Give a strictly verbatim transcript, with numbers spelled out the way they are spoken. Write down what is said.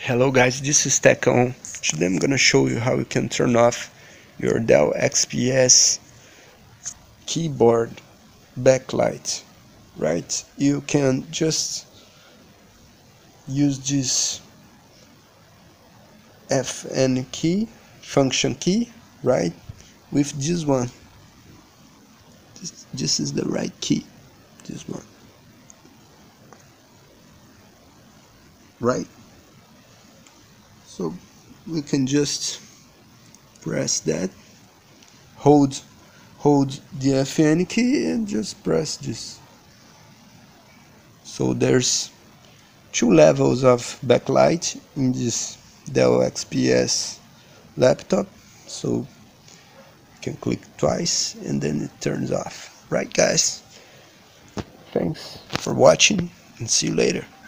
Hello guys, this is Tech On. Today I'm gonna show you how you can turn off your Dell X P S keyboard backlight. Right? You can just use this F N key, function key, right? With this one. This, this is the right key. This one. Right? So we can just press that, hold hold the F N key and just press this. So there's two levels of backlight in this Dell X P S laptop, so you can click twice and then it turns off. Right guys, thanks for watching and see you later.